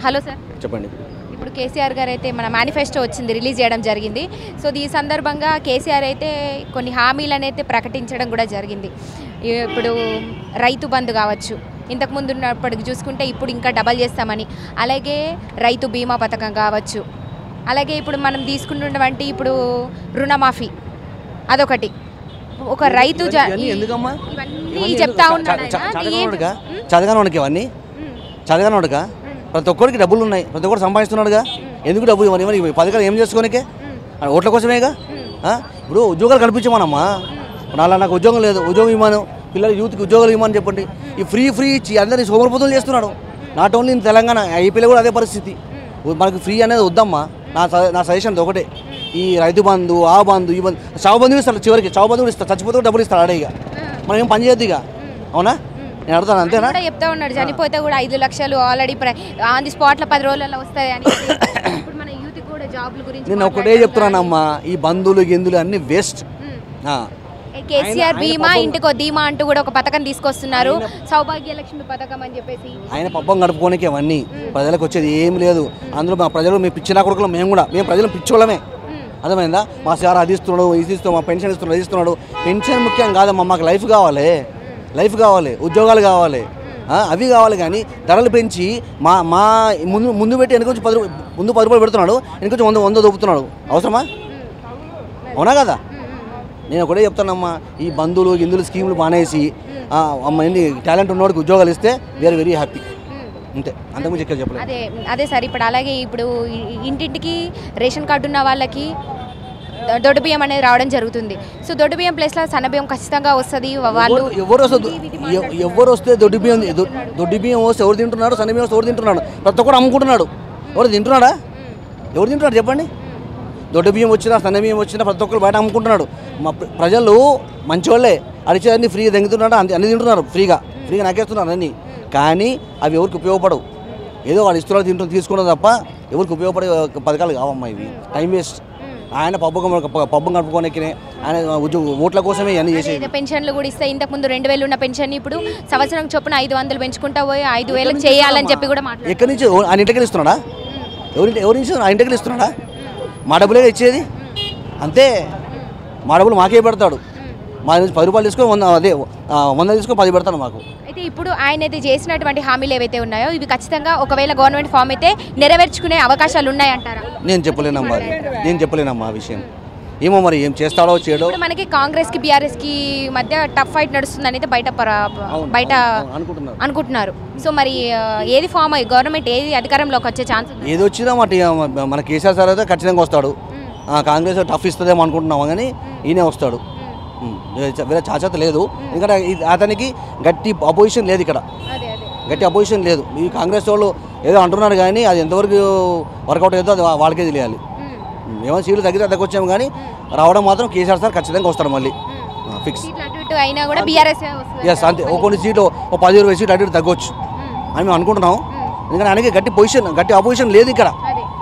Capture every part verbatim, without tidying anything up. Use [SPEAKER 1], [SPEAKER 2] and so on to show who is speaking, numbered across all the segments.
[SPEAKER 1] Hello sir
[SPEAKER 2] చెప్పండి.
[SPEAKER 1] ఇప్పుడు కేసీఆర్ గారు అయితే మన మేనిఫెస్టో వచ్చింది, రిలీజ్ చేయడం జరిగింది. సో ఈ సందర్భంగా కేసీఆర్ అయితే కొన్ని హామీలను అయితే ప్రకటించడం కూడా జరిగింది. ఇప్పుడు రైతు బంధు కావచ్చు, ఇంతకుముందు ఉన్నప్పటికి చూసుకుంటే ఇప్పుడు ఇంకా డబల్ చేస్తామని, అలాగే రైతు బీమా పథకం కావచ్చు, అలాగే ఇప్పుడు మనం తీసుకున్నటువంటి ఇప్పుడు రుణమాఫీ అదొకటి. ఒక రైతు ఇవన్నీ చెప్తా ఉన్నాడు.
[SPEAKER 2] చదవనోడికి ఇవన్నీ చదవనోడుగా ప్రతి ఒక్కరికి డబ్బులు ఉన్నాయి, ప్రతి ఒక్కరు సంపాదిస్తున్నాడుగా. ఎందుకు డబ్బులు ఇవ్వని ఇవ్వని పథకాలు ఏం చేసుకోనికే? ఓట్ల కోసమేగా. ఇప్పుడు ఉద్యోగాలు కల్పించమనమ్మా. నాలా నాకు ఉద్యోగం లేదు, ఉద్యోగం ఇవ్వను, పిల్లలు యూత్కి ఉద్యోగాలు ఇవ్వమని చెప్పండి. ఈ ఫ్రీ ఫ్రీ ఇచ్చి అందరినీ సోమరిపోతులు చేస్తున్నాడు. నాట్ ఓన్లీ ఇన్ తెలంగాణ, ఏపీలో కూడా అదే పరిస్థితి. మనకు ఫ్రీ అనేది వద్దమ్మా. నా నా సజెషన్ ఒకటే, ఈ రైతు బంధు, ఆ బంధు, ఈ బంధు, చావు బంధు ఇస్తాడు. చివరికి చావు బంధు కూడా ఇస్తాడు, చచ్చిపోతే డబ్బులు ఇస్తాడు అడే. ఇక మనం ఏం పని చేయొద్దు ఇక. అవునా? నేను అడుగుతాను అంతేనా?
[SPEAKER 1] చెప్తా ఉన్నాడు చనిపోతే కూడా ఐదు లక్షలు ఆల్రెడీ ఆన్ ది స్పాట్లో పది రోజులలో వస్తాయి అని. ఇప్పుడు మన యూత్ కూడా జాబ్ల గురించి
[SPEAKER 2] నేను ఒకటే చెప్తున్నానమ్మా, ఈ బంధువులు గిందులు అన్ని వేస్ట్.
[SPEAKER 1] కేసీఆర్ బీమా ఇంటికో ధీమా అంటూ కూడా ఒక పథకం తీసుకొస్తున్నారు, సౌభాగ్య లక్ష్మి పథకం అని చెప్పేసి.
[SPEAKER 2] ఆయన పబ్బం గడుపుకోనికే అవన్నీ, ప్రజలకు వచ్చేది ఏం లేదు. అందులో మా ప్రజలు మీ పిచ్చిన కొడుకులు, మేము కూడా మేము ప్రజలు పిచ్చోళ్ళమే. అర్థమైందా? మా సార్ అది ఇస్తున్నాడు, ఇది ఇస్తున్నాడు, మా పెన్షన్ ఇస్తున్నాడు, ఇది ఇస్తున్నాడు. పెన్షన్ ముఖ్యం కాదమ్మా, మాకు లైఫ్ కావాలి, లైఫ్ కావాలి, ఉద్యోగాలు కావాలి, అవి కావాలి. కానీ ధరలు పెంచి మా మా ముందు ముందు పెట్టి వెనక నుంచి పది ముందు పది రూపాయలు పెడుతున్నాడు, వెనక నుంచి వంద వంద దొప్పుతున్నాడు. అవసరమా? అవునా కదా? నేను ఒకటే చెప్తానమ్మా, ఈ బంధువులు గిందులు స్కీములు మానేసి అమ్మ ఎన్ని టాలెంట్ ఉన్నవాడికి ఉద్యోగాలు ఇస్తే వీఆర్ వెరీ హ్యాపీ. అంతే, అంతకుముందు చెక్క చెప్పలేదు.
[SPEAKER 1] అదే అదే సార్. ఇప్పుడు అలాగే ఇప్పుడు ఇంటింటికి రేషన్ కార్డు ఉన్న వాళ్ళకి దొడ్డు బియ్యం అనేది రావడం జరుగుతుంది. సో దొడ్డు బియ్యం ప్లేస్లో సన్న బియ్యం ఖచ్చితంగా వస్తుంది. వాళ్ళు
[SPEAKER 2] ఎవరు వస్తుంది, ఎవరు వస్తే దొడ్డు బియ్యం దొడ్డు బియ్యం వస్తే ఎవరు తింటున్నాడు, సన్న బియ్యం వస్తే ఎవరు తింటున్నాడు? ప్రతి ఒక్కరు అమ్ముకుంటున్నాడు. ఎవరు తింటున్నాడా? ఎవరు తింటున్నాడు చెప్పండి? దొడ్డు బియ్యం వచ్చినా సన్న బియ్యం వచ్చినా ప్రతి ఒక్కరు బయట అమ్ముకుంటున్నాడు. మా ప్రజలు మంచివాళ్ళే, అడిచేదన్నీ ఫ్రీగా తెంగుతున్నాడు, అన్ని తింటున్నారు, ఫ్రీగా ఫ్రీగా నాకేస్తున్నారు అన్నీ. కానీ అవి ఎవరికి ఉపయోగపడవు. ఏదో వాడు ఇస్తున్నారు, తింటూ తీసుకున్నది తప్ప ఎవరికి ఉపయోగపడే పథకాలు కావమ్మా ఇవి. Time waste. ఆయన పబ్బు పబ్బం కలుపుకోనికి ఆయన ఓట్ల కోసమే అన్ని చేసేది.
[SPEAKER 1] పెన్షన్లు కూడా ఇస్తే ఇంతకు ముందు రెండు వేలు ఉన్న పెన్షన్ ఇప్పుడు సంవత్సరం చొప్పున ఐదు వందలు పెంచుకుంటా పోయి ఐదు వేలకు చేయాలని చెప్పి కూడా మాట్లాడారు.
[SPEAKER 2] ఎక్కడి నుంచి? ఆయన ఇంటికి ఇస్తున్నాడా? ఎవరి ఎవరి నుంచి ఆయన ఇంటికి ఇస్తున్నాడా? మా డబ్బులే ఇచ్చేది అంతే. మా డబ్బులు మాకే పెడతాడు. మా నుంచి పది రూపాయలు తీసుకొని వంద అదే వంద తీసుకొని పది పెడతాడు మాకు.
[SPEAKER 1] అయితే ఇప్పుడు ఆయన అయితే చేసినటువంటి హామీలు ఏవైతే ఉన్నాయో ఇవి ఖచ్చితంగా ఒకవేళ గవర్నమెంట్ ఫామ్ అయితే నెరవేర్చుకునే అవకాశాలు ఉన్నాయంటారా?
[SPEAKER 2] నేను చెప్పలేనమ్మా, అది నేను చెప్పలేనమ్మా ఆ విషయం. ఏమో మరి ఏం చేస్తాడో చేయడో.
[SPEAKER 1] మనకి కాంగ్రెస్కి బీఆర్ఎస్కి మధ్య టఫ్ ఫైట్ నడుస్తుందని అయితే బయట బయట అనుకుంటున్నారు. సో మరి ఏది ఫామ్ అయ్యి గవర్నమెంట్ ఏది అధికారంలోకి వచ్చే ఛాన్స్?
[SPEAKER 2] ఏది వచ్చినా మరి మన కేసీఆర్ సార్ అయితే ఖచ్చితంగా వస్తాడు. కాంగ్రెస్ టఫ్ ఇస్తుందేమో అనుకుంటున్నాము, కానీ ఈయనే వస్తాడు. వేరే చాచత లేదు, ఎందుకంటే అతనికి గట్టి అపోజిషన్ లేదు ఇక్కడ, గట్టి అపోజిషన్ లేదు. ఈ కాంగ్రెస్ వాళ్ళు ఏదో అంటున్నారు కానీ అది ఎంతవరకు వర్కౌట్ అవుతుందో అది వాళ్ళకే తెలియాలి. ఏమైనా సీట్లు తగ్గితే తగ్గొచ్చాము, కానీ రావడం మాత్రం కేసీఆర్ సార్ ఖచ్చితంగా వస్తాడు మళ్ళీ ఫిక్స్. ఎస్ అంతే. ఒక కొన్ని సీట్లు ఒక పది ఇరవై సీట్లు అటు తగ్గొచ్చు అని మేము అనుకుంటున్నాం, ఎందుకంటే ఆయనకి గట్టి పొజిషన్ గట్టి అపోజిషన్ లేదు ఇక్కడ.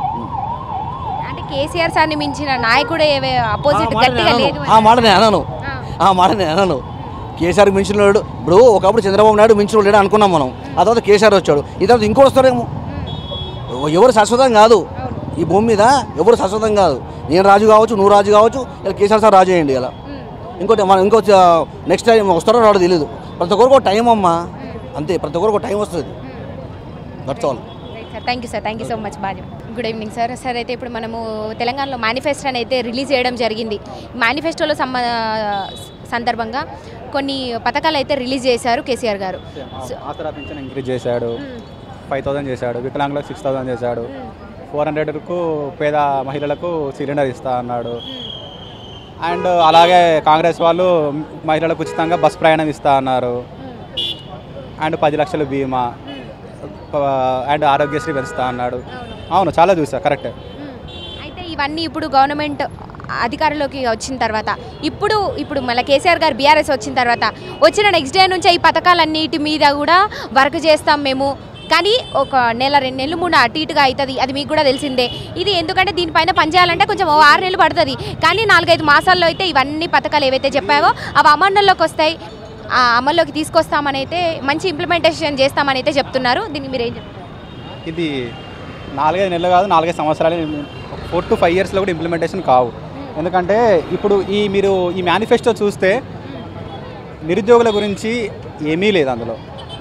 [SPEAKER 1] కేసీఆర్ సార్ని మించిన నాయకుడు అపోజిట్ గట్టిగా లేదు.
[SPEAKER 2] ఆ మాట నేను అన్నాను, ఆ మాట నేను అన్నాను. కేసీఆర్ మించిన వాడు ఇప్పుడు ఒకప్పుడు చంద్రబాబు నాయుడు మించిన లేడు అనుకున్నాం మనం. ఆ తర్వాత కేసీఆర్ వచ్చాడు, ఈ తర్వాత ఇంకో వస్తాడేమో. ఎవరు శాశ్వతం కాదు ఈ భూమి మీద, ఎవరు శాశ్వతం కాదు. నేను రాజు కావచ్చు, నువ్వు రాజు కావచ్చు, ఇలా కేసీఆర్ సార్ రాజు అయ్యండి. ఇలా ఇంకోటి మనం ఇంకో నెక్స్ట్ టైం వస్తాడో రాడో తెలియదు. ప్రతి ఒక్కరికి ఒక టైం అమ్మా, అంతే. ప్రతి ఒక్కరికి ఒక టైం వస్తుంది. That's all.
[SPEAKER 1] Thank you sir, thank you so much. బాగా గుడ్ ఈవినింగ్ సార్. సార్ అయితే ఇప్పుడు మనము తెలంగాణలో మేనిఫెస్టోని అయితే రిలీజ్ చేయడం జరిగింది. మేనిఫెస్టోలో సంబ సందర్భంగా కొన్ని పథకాలు అయితే రిలీజ్ చేశారు కేసీఆర్ గారు.
[SPEAKER 3] ఆసరా పింఛన్ ఇంక్రీజ్ చేశాడు, ఫైవ్ థౌసండ్ చేశాడు, వికలాంగులకు సిక్స్ థౌసండ్ చేశాడు, ఫోర్ హండ్రెడ్కు పేద మహిళలకు సిలిండర్ ఇస్తా అన్నాడు. అండ్ అలాగే కాంగ్రెస్ వాళ్ళు మహిళలకు ఉచితంగా బస్ ప్రయాణం ఇస్తా అన్నారు. అండ్ పది లక్షల బీమా అండ్ ఆరోగ్యశ్రీ పెంచుతా అన్నాడు. అవును, చాలా చూసా, కరెక్టే.
[SPEAKER 1] అయితే ఇవన్నీ ఇప్పుడు గవర్నమెంట్ అధికారంలోకి వచ్చిన తర్వాత ఇప్పుడు ఇప్పుడు మళ్ళీ కేసీఆర్ గారు బీఆర్ఎస్ వచ్చిన తర్వాత వచ్చిన నెక్స్ట్ డే నుంచే ఈ పథకాలన్నిటి మీద కూడా వర్క్ చేస్తాం మేము, కానీ ఒక నెల రెండు నెలలు మూడు అటు ఇటుగా అవుతుంది, అది మీకు కూడా తెలిసిందే. ఇది ఎందుకంటే దీనిపైన పనిచేయాలంటే కొంచెం ఆరు నెలలు పడుతుంది, కానీ నాలుగైదు మాసాల్లో అయితే ఇవన్నీ పథకాలు ఏవైతే చెప్పావో అవి అమల్లోకి వస్తాయి, ఆ అమల్లోకి తీసుకొస్తామని అయితే మంచి ఇంప్లిమెంటేషన్ చేస్తామని అయితే చెప్తున్నారు. దీన్ని మీరు ఏం చెప్తారు?
[SPEAKER 3] ఇది నాలుగైదు నెలలు కాదు నాలుగైదు సంవత్సరాలు ఫోర్ టు ఫైవ్ ఇయర్స్లో కూడా ఇంప్లిమెంటేషన్ కావు. ఎందుకంటే ఇప్పుడు ఈ మీరు ఈ మేనిఫెస్టో చూస్తే నిరుద్యోగుల గురించి ఏమీ లేదు అందులో.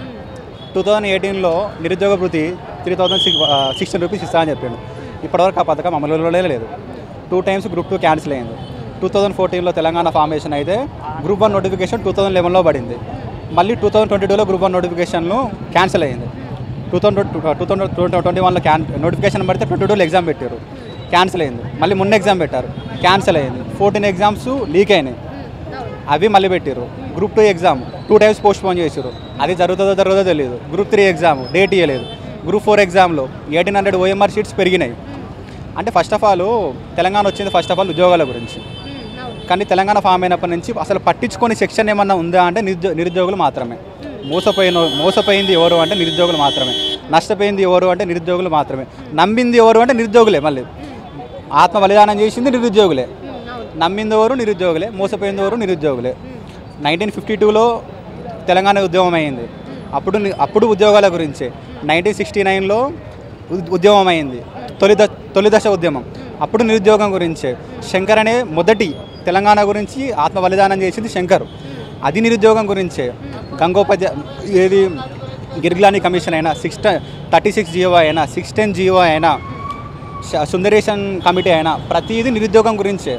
[SPEAKER 3] టూ థౌజండ్ ఎయిటీన్లో నిరుద్యోగ వృత్తి three thousand six sixteen rupees ఇస్తా అని చెప్పిండు. ఇప్పటివరకు ఆ పథకం అమలులో లేదు. Two times group two cancel అయింది. టూ థౌజండ్ ఫోర్టీన్లో తెలంగాణ ఫార్మేషన్ అయితే group one notification two thousand లెవెన్లో పడింది. మళ్ళీ టూ థౌజండ్ ట్వంటీ టూలో గ్రూప్ వన్ నోటిఫికేషన్లు క్యాన్సిల్ అయింది. Two thousand two thousand twenty వన్లో క్యాన్ నోటిఫికేషన్ పడితే ట్వంటీ టూలో ఎగ్జామ్ పెట్టారు, క్యాన్సిల్ అయింది. మళ్ళీ మొన్న ఎగ్జామ్ పెట్టారు, క్యాన్సిల్ అయింది. ఫోర్టీన్ ఎగ్జామ్స్ లీక్ అయినాయి, అవి మళ్ళీ పెట్టారు. Group two exam two times postpone చేశారు, అది జరుగుతుందో జరుగుతుందో తెలియదు. గ్రూప్ త్రీ ఎగ్జామ్ డేట్ ఇవ్వలేదు. గ్రూప్ ఫోర్ ఎగ్జామ్లో ఎయిటీన్ హండ్రెడ్ ఓఎంఆర్ షీట్స్ పెరిగినాయి. అంటే ఫస్ట్ ఆఫ్ ఆల్ తెలంగాణ వచ్చింది ఫస్ట్ ఆఫ్ ఆల్ ఉద్యోగాల గురించి. కానీ తెలంగాణ ఫామ్ అయినప్పటి నుంచి అసలు పట్టించుకొని సెక్షన్ ఏమన్నా ఉందా అంటే నిరుద్యో నిరుద్యోగులు మాత్రమే. మోసపోయిన మోసపోయింది ఎవరు అంటే నిరుద్యోగులు మాత్రమే. నష్టపోయింది ఎవరు అంటే నిరుద్యోగులు మాత్రమే. నమ్మింది ఎవరు అంటే నిరుద్యోగులే. మళ్ళీ ఆత్మ బలిదానం చేసింది నిరుద్యోగులే. నమ్మింది ఎవరు నిరుద్యోగులే, మోసపోయింది ఎవరు నిరుద్యోగులే. నైన్టీన్ ఫిఫ్టీ టూలో తెలంగాణ ఉద్యమం అయింది, అప్పుడు అప్పుడు ఉద్యోగాల గురించే. నైన్టీన్ సిక్స్టీ నైన్లో ఉద్యమం అయింది, తొలి ద తొలి దశ ఉద్యమం, అప్పుడు నిరుద్యోగం గురించే. శంకర్ అనే మొదటి తెలంగాణ గురించి ఆత్మ బలిదానం చేసింది శంకర్, అది నిరుద్యోగం గురించే. గంగోపాధ్యాయ ఏది గిర్గిలాని కమిషన్ అయినా, సిక్స్ థర్టీ సిక్స్ జియో అయినా, సిక్స్ టెన్ జియో అయినా, సుందరేషన్ కమిటీ అయినా ప్రతిదీ నిరుద్యోగం గురించే.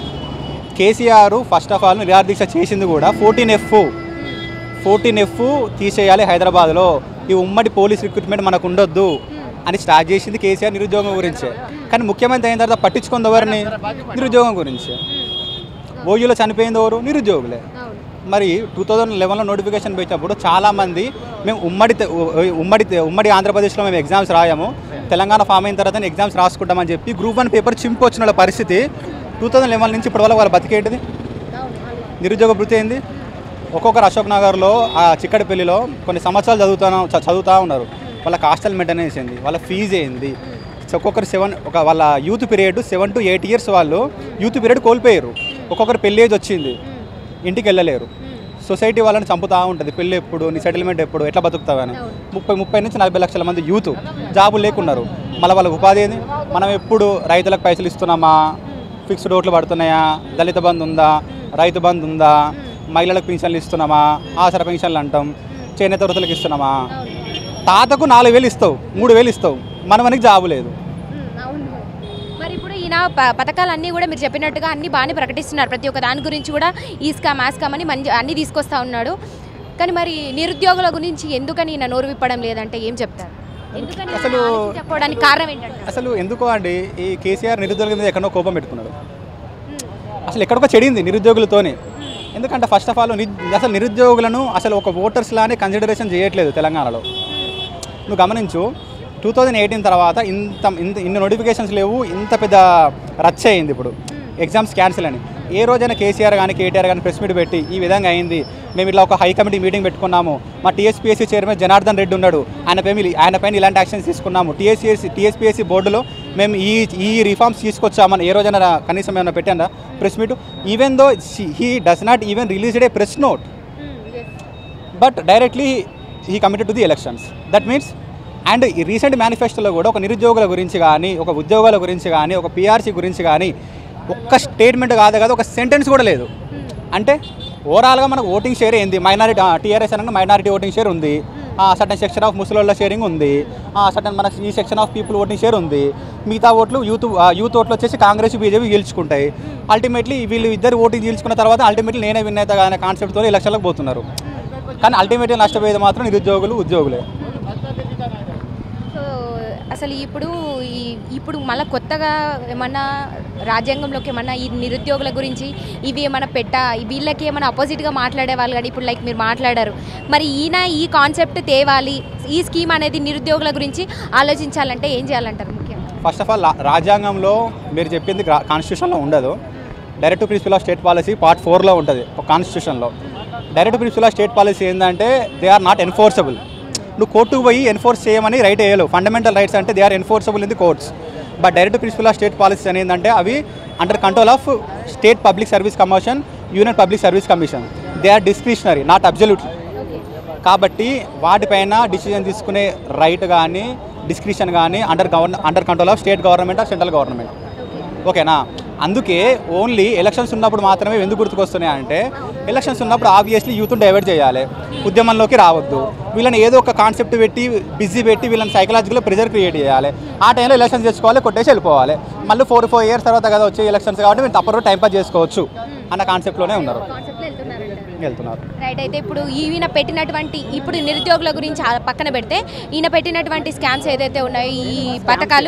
[SPEAKER 3] కేసీఆర్ ఫస్ట్ ఆఫ్ ఆల్ నిరాదీక్ష చేసింది కూడా ఫోర్టీన్ ఎఫ్ ఫోర్టీన్ ఎఫ్ తీసేయాలి హైదరాబాద్లో, ఈ ఉమ్మడి పోలీస్ రిక్రూట్మెంట్ మనకు ఉండొద్దు అని స్టార్ట్ చేసింది కేసీఆర్ నిరుద్యోగం గురించే. కానీ ముఖ్యమంత్రి అయిన తర్వాత పట్టించుకుంది ఎవరిని? నిరుద్యోగం గురించే. ఓయూలో చనిపోయింది ఎవరు? నిరుద్యోగులే. మరి టూ థౌజండ్ లెవెన్లో నోటిఫికేషన్ పెట్టినప్పుడు చాలామంది మేము ఉమ్మడి ఉమ్మడి ఉమ్మడి ఆంధ్రప్రదేశ్లో మేము ఎగ్జామ్స్ రాయాము, తెలంగాణ ఫామ్ అయిన తర్వాత ఎగ్జామ్స్ రాసుకుంటామని చెప్పి గ్రూప్ వన్ పేపర్ చింపు వచ్చిన పరిస్థితి టూ థౌజండ్ లెవెన్ నుంచి ఇప్పటి వల్ల వాళ్ళ బతికేంటిది? నిరుద్యోగ భృతి ఏంది? ఒక్కొక్కరు అశోక్ నగర్లో ఆ చిక్కడిపల్లిలో కొన్ని సంవత్సరాలు చదువుతాను చదువుతూ ఉన్నారు. వాళ్ళ హాస్టల్ మెయింటెనెన్స్ ఏంది, వాళ్ళ ఫీజు ఏంది? ఒక్కొక్కరు సెవెన్ ఒక వాళ్ళ youth period seven to eight years వాళ్ళు యూత్ పీరియడ్ కోల్పోయారు. ఒక్కొక్కరు పెళ్ళి ఏజ్ వచ్చింది, ఇంటికి వెళ్ళలేరు. సొసైటీ వాళ్ళని చంపుతూ ఉంటుంది, పెళ్ళి ఎప్పుడు, నీ సెటిల్మెంట్ ఎప్పుడు, ఎట్లా బతుకుతావని. ముప్పై ముప్పై నుంచి నలభై లక్షల మంది యూత్ జాబులు లేకున్నారు. మళ్ళీ వాళ్ళకి ఉపాధి ఏంది? మనం ఎప్పుడు రైతులకు పైసలు ఇస్తున్నామా, ఫిక్స్డ్ ఓట్లు పడుతున్నాయా, దళిత బంధు ఉందా, రైతు బంధు ఉందా, మహిళలకు పెన్షన్లు ఇస్తున్నామా, ఆసర పెన్షన్లు అంటాం, చేనేత వృత్తులకు ఇస్తున్నామా? తాతకు నాలుగు వేలు ఇస్తావు, మూడు వేలు ఇస్తావు, మనవనికి జాబు లేదు.
[SPEAKER 1] మరి ఇప్పుడు ఈయన పథకాలన్నీ కూడా మీరు చెప్పినట్టుగా అన్ని బాగానే ప్రకటిస్తున్నారు, ప్రతి ఒక్క దాని గురించి కూడా ఈ స్కామ్ ఆ స్కామ్ అని మంచి అన్నీ తీసుకొస్తా ఉన్నాడు. కానీ మరి నిరుద్యోగుల గురించి ఎందుకని ఈయన నోరు విప్పడం లేదంటే ఏం చెప్తారు? ఎందుకని
[SPEAKER 3] అసలు
[SPEAKER 1] చెప్పడానికి కారణం ఏంటంటే
[SPEAKER 3] అసలు ఎందుకో అండి ఈ కేసీఆర్ నిరుద్యోగుల మీద ఎక్కడో కోపం పెట్టుకున్నాడు. అసలు ఎక్కడికో చెడింది నిరుద్యోగులతోనే. ఎందుకంటే ఫస్ట్ ఆఫ్ ఆల్ అసలు నిరుద్యోగులను అసలు ఒక ఓటర్స్ లానే కన్సిడరేషన్ చేయట్లేదు తెలంగాణలో. నువ్వు గమనించు, టూ థౌజండ్ ఎయిటీన్ తర్వాత ఇంత ఇంత ఇన్ని నోటిఫికేషన్స్ లేవు, ఇంత పెద్ద రచ్చ అయింది. ఇప్పుడు ఎగ్జామ్స్ క్యాన్సిల్ అని ఏ రోజైనా కేసీఆర్ కానీ కేటీఆర్ కానీ ప్రెస్ మీట్ పెట్టి ఈ విధంగా అయింది, మేము ఇట్లా ఒక హై కమిటీ మీటింగ్ పెట్టుకున్నాము, మా టీఎస్పీఎస్సీ చైర్మన్ జనార్దన్ రెడ్డి ఉన్నాడు, ఆయన పైన ఆయన పైన ఇలాంటి యాక్షన్స్ తీసుకున్నాము, టీఎస్పీఎస్సీ టీఎస్పీఎస్సీ బోర్డులో మేము ఈ ఈ రిఫార్మ్స్ తీసుకొచ్చామని ఏ రోజైనా కనీసం ఏమైనా పెట్టారా press meet? Even though he does not even released a press note, but directly he committed to the elections. That means and ఈ రీసెంట్ మేనిఫెస్టోలో కూడా ఒక నిరుద్యోగుల గురించి కానీ, ఒక ఉద్యోగాల గురించి కానీ, ఒక పీఆర్సీ గురించి కానీ ఒక్క స్టేట్మెంట్ కాదు కదా, ఒక సెంటెన్స్ కూడా లేదు. అంటే ఓవరాల్గా మనకు ఓటింగ్ షేర్ ఏంది? మైనారిటీ టీఆర్ఎస్ అనగా మైనారిటీ ఓటింగ్ షేర్ ఉంది, సర్టన్ సెక్షన్ ఆఫ్ ముస్లింల షేరింగ్ ఉంది, సర్టన్ మనకు ఈ section of people voting share ఉంది. మిగతా ఓట్లు యూత్ యూత్ ఓట్లు వచ్చేసి కాంగ్రెస్ బీజేపీ గెలుచుకుంటాయి. అల్టిమేట్లీ వీళ్ళు ఇద్దరు ఓటింగ్ గెలుచుకున్న తర్వాత అల్టిమేట్లీ నేనే విన్ అనే కాన్సెప్ట్తో ఎలక్షన్లకు పోతున్నారు. కానీ అల్టిమేట్లీ నష్టపోయేది మాత్రం నిరుద్యోగులు, ఉద్యోగులే.
[SPEAKER 1] అసలు ఇప్పుడు ఈ ఇప్పుడు మళ్ళీ కొత్తగా ఏమన్నా రాజ్యాంగంలోకి ఏమన్నా ఈ నిరుద్యోగుల గురించి ఇవి ఏమైనా పెట్టా, వీళ్ళకి ఏమైనా అపోజిట్గా మాట్లాడే వాళ్ళు కానీ ఇప్పుడు లైక్ మీరు మాట్లాడారు, మరి ఈయన ఈ కాన్సెప్ట్ తేవాలి, ఈ స్కీమ్ అనేది నిరుద్యోగుల గురించి ఆలోచించాలంటే ఏం చేయాలంటారు? ముఖ్యంగా
[SPEAKER 3] ఫస్ట్ ఆఫ్ ఆల్ రాజ్యాంగంలో మీరు చెప్పింది కాన్స్టిట్యూషన్లో ఉండదు. Direct principle of state policy part ఫోర్లో ఉంటుంది ఒక కాన్స్టిట్యూషన్లో. Direct principle of state policy ఏంటంటే దే ఆర్ నాట్ ఎన్ఫోర్సబుల్. నువ్వు కోర్టుకు పోయి ఎన్ఫోర్స్ చేయమని రైట్ వేయలేవు. ఫండమెంటల్ రైట్స్ అంటే they are enforceable in the courts. But direct principle of state policies అని ఏంటంటే అవి under control of state public service commission, union public service commission. They are discretionary, not absolute. కాబట్టి వాటిపైన decision తీసుకునే right కానీ description కానీ under govern under control of state government or central government. ఓకేనా? అందుకే ఓన్లీ ఎలక్షన్స్ ఉన్నప్పుడు మాత్రమే ఎందుకు గుర్తుకొస్తున్నాయి అంటే ఎలక్షన్స్ ఉన్నప్పుడు ఆబ్వియస్లీ యూత్ని డైవర్ట్ చేయాలి, ఉద్యమంలోకి రావద్దు, వీళ్ళని ఏదో ఒక కాన్సెప్ట్ పెట్టి బిజీ పెట్టి వీళ్ళని సైకలాజికల్ ప్రెజర్ క్రియేట్ చేయాలి. ఆ టైంలో ఎలక్షన్స్ చేసుకోవాలి, కొట్టేసి వెళ్ళిపోవాలి. మళ్ళీ ఫోర్ ఫోర్ ఇయర్స్ తర్వాత కదా వచ్చే ఎలక్షన్స్ కాబట్టి మీరు తప్పకుండా టైం పాస్ చేసుకోవచ్చు అన్న కాన్సెప్ట్లోనే ఉన్నారు, వెళ్తున్నారు.
[SPEAKER 1] రైట్. అయితే ఇప్పుడు ఈయన పెట్టినటువంటి ఇప్పుడు నిరుద్యోగుల గురించి పక్కన పెడితే ఈయన పెట్టినటువంటి స్కామ్స్ ఏదైతే ఉన్నాయో ఈ పథకాలు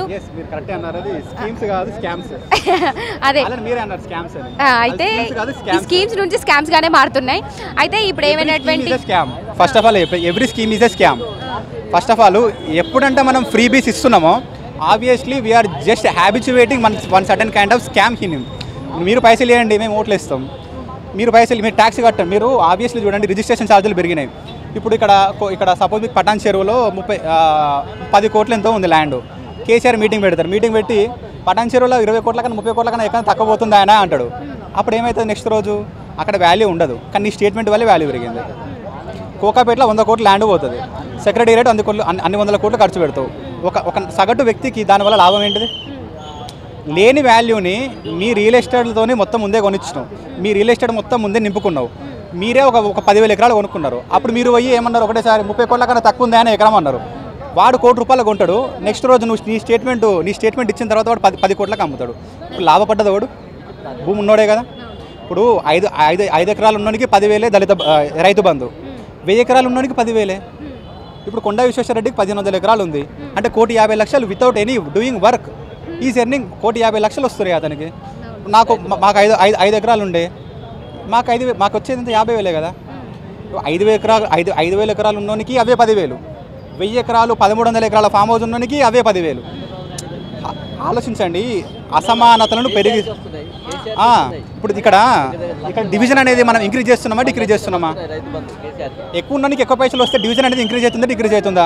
[SPEAKER 1] అదే అయితే ఈ స్కీమ్స్ నుంచి స్కామ్స్ గానే మారుతున్నాయి. అయితే ఇప్పుడు ఏమైనటువంటి
[SPEAKER 3] first of all every scheme is a scam. First of all ఎప్పుడంటే మనం ఫ్రీ బీస్ ఇస్తున్నామో obviously we are just habituating one one certain kind of scam him. మీరు పైసలు ఇవ్వండి, మేము ఓట్లు ఇస్తాం, మీరు పైసలు మీరు ట్యాక్స్ కట్టండి. మీరు ఆబ్వియస్లీ చూడండి రిజిస్ట్రేషన్ ఛార్జీలు పెరిగినాయి. ఇప్పుడు ఇక్కడ ఇక్కడ సపోజ్ మీకు పటాన్ చెరువులో ముప్పై పది కోట్లు ఎంతో ఉంది ల్యాండ్. కేసీఆర్ మీటింగ్ పెడతారు, మీటింగ్ పెట్టి పటాన్ చెరువులో ఇరవై కోట్ల కన్నా ముప్పై కోట్ల కన్నా ఎక్కడ తక్కువ పోతుంది ఆయన అంటాడు. అప్పుడు ఏమవుతుంది నెక్స్ట్ రోజు అక్కడ వాల్యూ ఉండదు, కానీ నీ స్టేట్మెంట్ వల్లే వాల్యూ పెరిగింది. కోకాపేటలో వంద కోట్లు ల్యాండ్ పోతుంది, సెక్రటేరియట్ వంద కోట్లు అన్ని వందల కోట్లు ఖర్చు పెడతావు. ఒక ఒక సగటు వ్యక్తికి దానివల్ల లాభం ఏంటిది? లేని వాల్యూని మీ రియల్ ఎస్టేట్లతోనే మొత్తం ముందే కొనిచ్చినావు, మీ రియల్ ఎస్టేట్ మొత్తం ముందే నింపుకున్నావు, మీరే ఒక ఒక పదివేల ఎకరాలు కొనుక్కున్నారు. అప్పుడు మీరు పోయి ఏమన్నారు, ఒకటేసారి ముప్పై కోట్ల కన్నా తక్కువ ఉందా అని ఎకరం అన్నారు. వాడు కోటి రూపాయలు కొంటాడు, నెక్స్ట్ రోజు నువ్వు నీ స్టేట్మెంట్ నీ స్టేట్మెంట్ ఇచ్చిన తర్వాత వాడు పది పది కోట్లకు అమ్ముతాడు. ఇప్పుడు లాభపడ్డది వాడు భూమి ఉన్నోడే కదా. ఇప్పుడు ఐదు ఐదు ఐదు ఎకరాలు ఉన్నోనికి పదివేలే దళిత రైతు బంధు, వెయ్యి ఎకరాలు ఉన్నోనికి పదివేలే. ఇప్పుడు కొండా విశ్వేశ్వరరెడ్డికి పదిహేను వందల ఎకరాలు ఉంది అంటే కోటి యాభై లక్షలు without any doing work is earning కోటి యాభై లక్షలు వస్తున్నాయి అతనికి. నాకు మాకు ఐదు ఐదు ఐదు ఎకరాలు ఉండే మాకు ఐదు మాకు వచ్చేది యాభై వేలే కదా. ఐదు వేల ఎకరాలు ఐదు ఐదు వేల ఎకరాలు ఉన్నోనికి అవే పదివేలు, వెయ్యి ఎకరాలు పదమూడు వందల ఎకరాల ఫామ్ హౌస్ ఉన్నోనికి అవే పదివేలు. ఆలోచించండి, అసమానతలను పెరిగి ఇప్పుడు ఇక్కడ ఇక్కడ డివిజన్ అనేది మనం ఇంక్రీజ్ చేస్తున్నామా డిక్రీజ్ చేస్తున్నామా? ఎక్కువ ఉన్నోనికి ఎక్కువ పైసలు వస్తే డివిజన్ అనేది ఇంక్రీజ్ అవుతుందా డిక్రీజ్ అవుతుందా?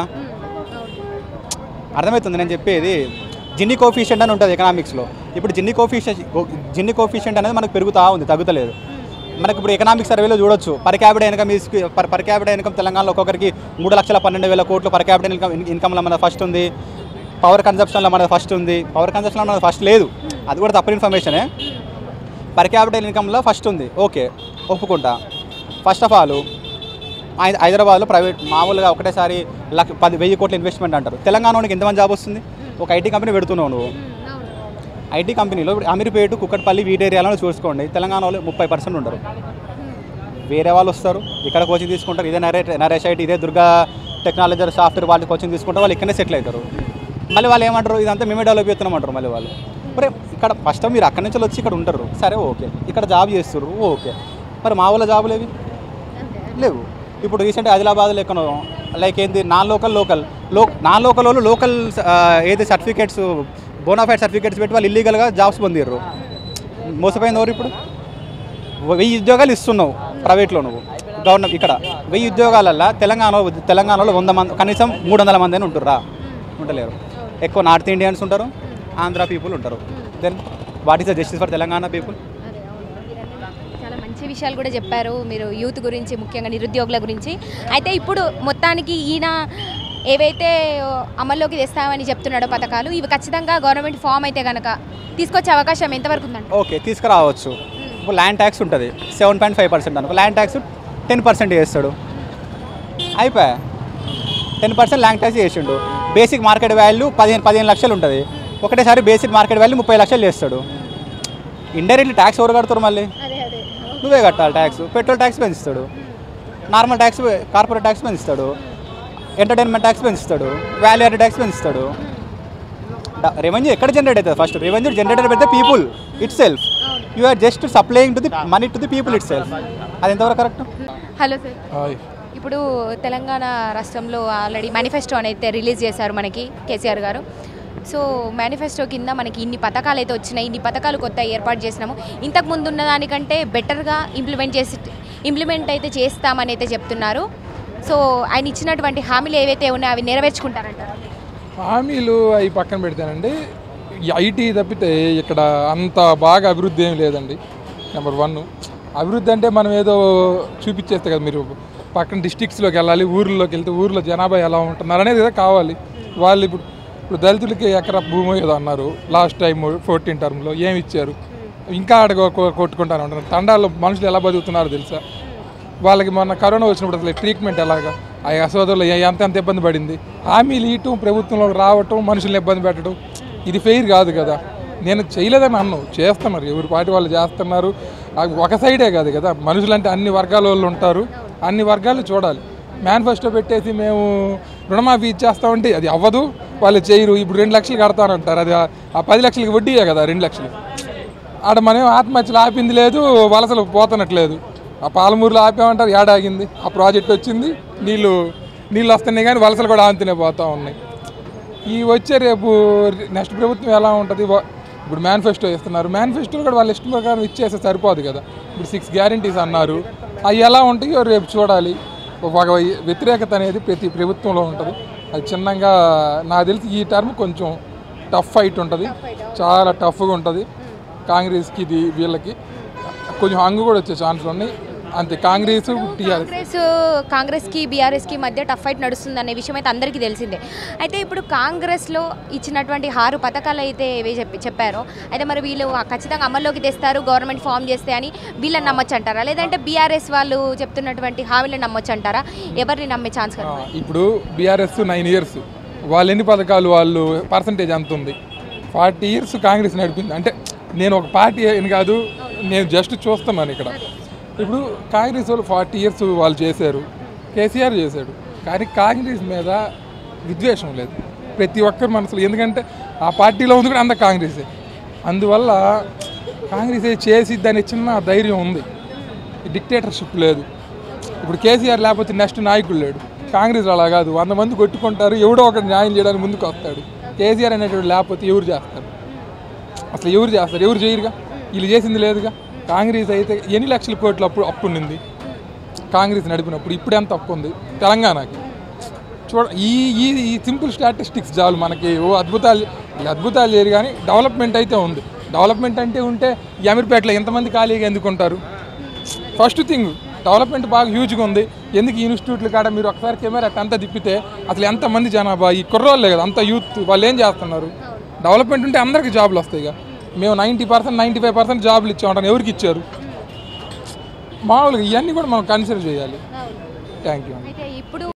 [SPEAKER 3] అర్థమవుతుంది నేను చెప్పేది. జిన్ని కోఫిషియంట్ అని ఉంటుంది ఎకనామిక్స్లో. ఇప్పుడు జిన్ని కోఫిషియంట్ జిన్ని కోఫిషియంట్ అనేది మనకు పెరుగుతూ ఉంది, తగ్గుతలేదు. మనకి ఇప్పుడు ఎకనామిక్ సర్వేలో చూడొచ్చు per capital income per per capital income తెలంగాణలో ఒక్కొక్కరికి మూడు లక్షల పన్నెండు వేల కోట్లు పర్ క్యాపిటల్ ఇన్కమ్ ఇన్కమ్లో మన ఫస్ట్ ఉంది. పవర్ కన్జప్షన్లో మనది ఫస్ట్ ఉంది, పవర్ కన్జప్షన్లో మనది ఫస్ట్ లేదు, అది కూడా తప్పుడు ఇన్ఫర్మేషనే. పర్ క్యాపిటల్ ఇన్కమ్లో ఫస్ట్ ఉంది, ఓకే ఒప్పుకుంటా. ఫస్ట్ ఆఫ్ ఆల్ హైదరాబాద్లో ప్రైవేట్ మామూలుగా ఒకటేసారి లక్ష పది వెయ్యి కోట్ల ఇన్వెస్ట్మెంట్ అంటారు. తెలంగాణకి ఎంతమంది జాబ్ వస్తుంది? ఒక ఐటీ కంపెనీ పెడుతున్నావు నువ్వు, ఐటీ కంపెనీలో అమీర్పేట కుక్కట్పల్లి వీటి ఏరియాలో చూసుకోండి, తెలంగాణలో ముప్పై పర్సెంట్ ఉండరు. వేరే వాళ్ళు వస్తారు ఇక్కడ కోచింగ్ తీసుకుంటారు, ఇదే నరే నరేష్ ఐటీ ఇదే దుర్గా టెక్నాలజీ సాఫ్ట్వేర్ వాళ్ళు కోచింగ్ తీసుకుంటారు, వాళ్ళు ఇక్కడనే సెటిల్ అవుతారు. మళ్ళీ వాళ్ళు ఏమంటారు, ఇదంతా మేమే డెవలప్ చేస్తున్నామంటారు. మళ్ళీ వాళ్ళు మరి ఇక్కడ ఫస్ట్ మీరు అక్కడి నుంచి వచ్చి ఇక్కడ ఉంటారు, సరే ఓకే, ఇక్కడ జాబ్ చేస్తారు ఓకే, మరి మా వాళ్ళ జాబులు ఏవి లేవు. ఇప్పుడు రీసెంట్ ఆదిలాబాద్లో ఎక్కడో లైక్ ఏంది నాన్ లోకల్ లోకల్ లో నాన్ లోకల్ వాళ్ళు లోకల్ ఏది సర్టిఫికేట్స్ బోనాఫైడ్ సర్టిఫికేట్స్ పెట్టి వాళ్ళు ఇల్లీగల్గా జాబ్స్ పొందిర్రు. మోసపోయింది ఎవరు? ఇప్పుడు వెయ్యి ఉద్యోగాలు ఇస్తున్నావు ప్రైవేట్లో నువ్వు గవర్నమెంట్, ఇక్కడ వెయ్యి ఉద్యోగాలల్లో తెలంగాణ తెలంగాణలో వంద మంది కనీసం మూడు వందల మంది అని ఉంటుర్రా? ఉండలేరు. ఎక్కువ నార్త్ ఇండియన్స్ ఉంటారు, ఆంధ్ర పీపుల్ ఉంటారు. Then what is the justice for Telangana people?
[SPEAKER 1] చాలా మంచి విషయాలు కూడా చెప్పారు మీరు యూత్ గురించి, ముఖ్యంగా నిరుద్యోగుల గురించి. అయితే ఇప్పుడు మొత్తానికి ఈయన ఏవైతే అమల్లోకి తెస్తామని చెప్తున్నాడో పథకాలు, ఇవి ఖచ్చితంగా గవర్నమెంట్ ఫామ్ అయితే కనుక తీసుకొచ్చే అవకాశం ఎంతవరకు ఉందండి?
[SPEAKER 3] ఓకే, తీసుకురావచ్చు. ఇప్పుడు ల్యాండ్ ట్యాక్స్ ఉంటుంది సెవెన్ పాయింట్ ఫైవ్ పర్సెంట్ అనుకో, ల్యాండ్ ట్యాక్స్ టెన్ పర్సెంట్ చేస్తాడు, అయిపోయా. టెన్ పర్సెంట్ ల్యాండ్ ట్యాక్స్ చేసిండు. బేసిక్ మార్కెట్ వాల్యూ పదిహేను పదిహేను లక్షలు ఉంటుంది, ఒకటేసారి బేసిక్ మార్కెట్ వాల్యూ ముప్పై లక్షలు చేస్తాడు. ఇండైరెక్ట్లీ ట్యాక్స్ ఎవరు కడతారు? మళ్ళీ నువ్వే కట్టాలి ట్యాక్స్. పెట్రోల్ ట్యాక్స్ పెంచుతాడు, నార్మల్ ట్యాక్స్ కార్పొరేట్ ట్యాక్స్ పెంచుతాడు, ఎంటర్టైన్మెంట్ ట్యాక్స్ పెంచుతాడు, వాల్యూ యాడెడ్ ట్యాక్స్ పెంచుతాడు. రెవెన్యూ ఎక్కడ జనరేట్ అవుతుంది? ఫస్ట్ రెవెన్యూ జనరేటెడ్ పెడితే people itself, you are just supplying to the money to the people itself. అది ఎంతవరకు correct?
[SPEAKER 1] Hello sir, ఇప్పుడు తెలంగాణ రాష్ట్రంలో ఆల్రెడీ మేనిఫెస్టో అయితే రిలీజ్ చేశారు మనకి కేసీఆర్ గారు. సో మేనిఫెస్టో కింద మనకి ఇన్ని పథకాలు అయితే వచ్చినాయి, ఇన్ని పథకాలు కొత్త ఏర్పాటు చేసినాము, ఇంతకు ముందు ఉన్న దానికంటే బెటర్గా ఇంప్లిమెంట్ చేసి ఇంప్లిమెంట్ అయితే చేస్తామని అయితే చెప్తున్నారు. సో ఆయన ఇచ్చినటువంటి హామీలు ఏవైతే ఉన్నాయో అవి నెరవేర్చుకుంటారంటారు?
[SPEAKER 4] హామీలు అవి పక్కన పెడతానండి, ఐటీ తప్పితే ఇక్కడ అంత బాగా అభివృద్ధి ఏమి లేదండి. నెంబర్ వన్, అభివృద్ధి అంటే మనం ఏదో చూపించేస్తే కదా, మీరు పక్కన డిస్ట్రిక్ట్స్లోకి వెళ్ళాలి, ఊర్లోకి వెళ్తే ఊర్లో జనాభా ఎలా ఉంటున్నారు అనేది ఏదో కావాలి. వాళ్ళు ఇప్పుడు ఇప్పుడు దళితులకి ఎకరా భూమి ఏదో అన్నారు లాస్ట్ టైం ఫోర్టీన్ టర్మ్లో ఏమి ఇచ్చారు, ఇంకా ఆడ కొట్టుకుంటాను ఉంటారు. తండాల్లో మనుషులు ఎలా బతుకుతున్నారో తెలుసా? వాళ్ళకి మొన్న కరోనా వచ్చినప్పుడు అసలు ట్రీట్మెంట్ ఎలాగా, ఆ సోదరులు ఎంత ఎంత ఇబ్బంది పడింది. హామీలు ఇవ్వటం, ప్రభుత్వంలో రావటం, మనుషుల్ని ఇబ్బంది పెట్టడం, ఇది ఫెయిర్ కాదు కదా. నేను చేయలేదని అన్ను, చేస్తున్నారు, ఎవరి పార్టీ వాళ్ళు చేస్తున్నారు. ఒక సైడే కాదు కదా, మనుషులంటే అన్ని వర్గాల వాళ్ళు ఉంటారు, అన్ని వర్గాలు చూడాలి. మేనిఫెస్టో పెట్టేసి మేము రుణమాఫీ ఇచ్చేస్తామంటే అది అవ్వదు, వాళ్ళు చేయరు. ఇప్పుడు రెండు లక్షలు కడతానంటారు, అది ఆ పది లక్షలకి వడ్డీయే కదా రెండు లక్షలు. ఆడ మనం ఆత్మహత్యలు ఆపింది లేదు, వలసలు పోతున్నట్లేదు. ఆ పాలమూరులో ఆపామంటారు, ఏడాగింది, ఆ ప్రాజెక్ట్ వచ్చింది, నీళ్ళు నీళ్ళు వస్తున్నాయి కానీ వలసలు కూడా ఆంతనే పోతూ ఉన్నాయి. ఈ వచ్చే రేపు నెక్స్ట్ ప్రభుత్వం ఎలా ఉంటుంది? ఇప్పుడు మేనిఫెస్టో ఇస్తున్నారు, మేనిఫెస్టోలు కూడా వాళ్ళ ఇష్టం ప్రకారం ఇచ్చేస్తే సరిపోదు కదా. ఇప్పుడు సిక్స్ గ్యారంటీస్ అన్నారు, అవి ఎలా ఉంటాయో రేపు చూడాలి. ఒక వ్యతిరేకత అనేది ప్రతి ప్రభుత్వంలో ఉంటుంది. అది చిన్నగా నాకు తెలిసి ఈ టర్మ్ కొంచెం టఫ్ ఫైట్ ఉంటుంది, చాలా టఫ్గా ఉంటుంది. కాంగ్రెస్కి ఇది వీళ్ళకి కొంచెం హంగు కూడా వచ్చే ఛాన్సులు ఉన్నాయి. అంతే, కాంగ్రెస్ టీఆర్ఎస్
[SPEAKER 1] కాంగ్రెస్ కాంగ్రెస్కి బీఆర్ఎస్కి మధ్య టఫ్ ఫైట్ నడుస్తుంది అనే విషయం అయితే అందరికీ తెలిసిందే. అయితే ఇప్పుడు కాంగ్రెస్లో ఇచ్చినటువంటి ఆరు పథకాలు అయితే ఏవే చెప్పి చెప్పారో అయితే మరి వీళ్ళు ఖచ్చితంగా అమల్లోకి తెస్తారు గవర్నమెంట్ ఫామ్ చేస్తే అని వీళ్ళని నమ్మొచ్చు అంటారా, లేదంటే బీఆర్ఎస్ వాళ్ళు చెప్తున్నటువంటి హామీలను నమ్మొచ్చు అంటారా? ఎవరిని నమ్మే ఛాన్స్ కదా?
[SPEAKER 4] ఇప్పుడు బీఆర్ఎస్ నైన్ ఇయర్స్ వాళ్ళు ఎన్ని పథకాలు, వాళ్ళు పర్సంటేజ్ ఎంత ఉంది? ఫార్టీ ఇయర్స్ కాంగ్రెస్ నడిపింది. అంటే నేను ఒక పార్టీ అని కాదు, నేను జస్ట్ చూస్తున్నాను ఇక్కడ. ఇప్పుడు కాంగ్రెస్ వాళ్ళు ఫార్టీ ఇయర్స్ వాళ్ళు చేశారు, కేసీఆర్ చేశాడు, కానీ కాంగ్రెస్ మీద విద్వేషం లేదు ప్రతి ఒక్కరి మనసులో. ఎందుకంటే ఆ పార్టీలో ఉంది కూడా అంత కాంగ్రెసే. అందువల్ల కాంగ్రెస్ చేసి దాని చిన్న ధైర్యం ఉంది, డిక్టేటర్షిప్ లేదు. ఇప్పుడు కేసీఆర్ లేకపోతే నెక్స్ట్ నాయకుడు లేడు. కాంగ్రెస్ అలా కాదు, వంద మంది కొట్టుకుంటారు, ఎవడో ఒకటి న్యాయం చేయడానికి ముందుకు వస్తాడు. కేసీఆర్ అనేటువంటి లేకపోతే ఎవరు చేస్తారు? అసలు ఎవరు చేస్తారు? ఎవరు చేయరుగా, వీళ్ళు చేసింది లేదుగా. కాంగ్రెస్ అయితే ఎన్ని లక్షల కోట్ల అప్పుడు అప్పు ఉండింది కాంగ్రెస్ నడిపినప్పుడు, ఇప్పుడు ఎంత అప్పు ఉంది తెలంగాణకి? చూడ ఈ ఈ ఈ సింపుల్ స్టాటిస్టిక్స్ చాలు మనకి. ఓ అద్భుతాలు అద్భుతాలు చేయరు కానీ డెవలప్మెంట్ అయితే ఉంది. డెవలప్మెంట్ అంటే ఉంటే ఈ అమీర్పేటలో ఎంతమంది ఖాళీగా ఎందుకుంటారు? ఫస్ట్ థింగ్ డెవలప్మెంట్ బాగా హ్యూజ్గా ఉంది. ఎందుకు ఇన్స్టిట్యూట్లు కాడ మీరు ఒకసారి కెమెరా అంతా తిప్పితే అసలు ఎంతమంది జనాభా, ఈ కుర్రోళ్ళే కదా, అంత యూత్, వాళ్ళు ఏం చేస్తున్నారు? డెవలప్మెంట్ ఉంటే అందరికీ జాబులు వస్తాయి ఇక. మేము ninety percent ninety five percent జాబులు ఇచ్చామంటాను, ఎవరికి ఇచ్చారు? మామూలుగా ఇవన్నీ కూడా మనం కన్సిడర్ చేయాలి. Thank you.
[SPEAKER 1] అయితే ఇప్పుడు